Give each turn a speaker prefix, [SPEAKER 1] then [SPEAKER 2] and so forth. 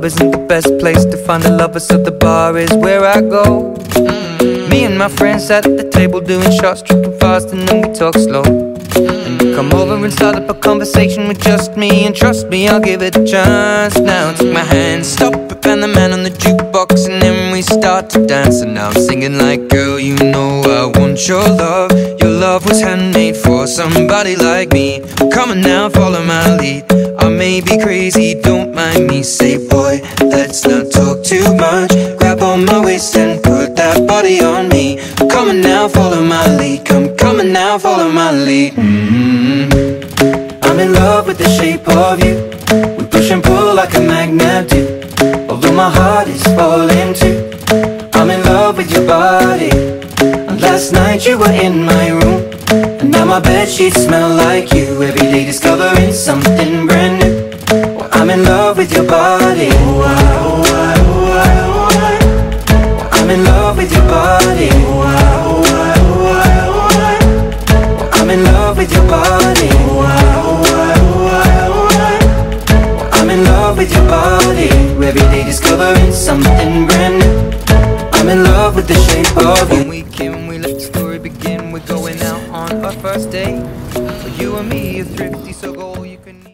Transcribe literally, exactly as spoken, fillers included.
[SPEAKER 1] club isn't the best place to find a lover, so the bar is where I go. mm. Me and my friends sat at the table doing shots, tripping fast, and then we talk slow. And you come over and start up a conversation with just me, and trust me, I'll give it a chance. Now take my hand, stop it, and the man on the jukebox, and then we start to dance. And now I'm singing like, girl, you know I want your love. Your love was handmade for somebody like me. Come on now, follow my lead. I may be crazy, don't mind me. Say, boy, let's not talk too much. Grab on my waist and put that body on me. Come on now, follow my lead. Come, come on now, follow my lead. mm-hmm. I'm in love with the shape of you. We push and pull like a magnet do. Although my heart is falling too, I'm in love with your body. And last night you were in my room, and now my bedsheets smell like you. Every day discovering something brand new. Well, I'm in love with your body. Oh, I, oh, I, oh, I, oh, I. Well, I'm in love with your body. Oh, I, oh, I, oh, I, oh, I. Well, I'm in love with your body. Oh, I, oh, I, oh, I, oh, I. Well, I'm in love with your body. Every day discovering something brand new. I'm in love with the shape of you. When we came, we let the story begin. We're going out on our first date. For you and me, you're thrifty, so go all you can eat.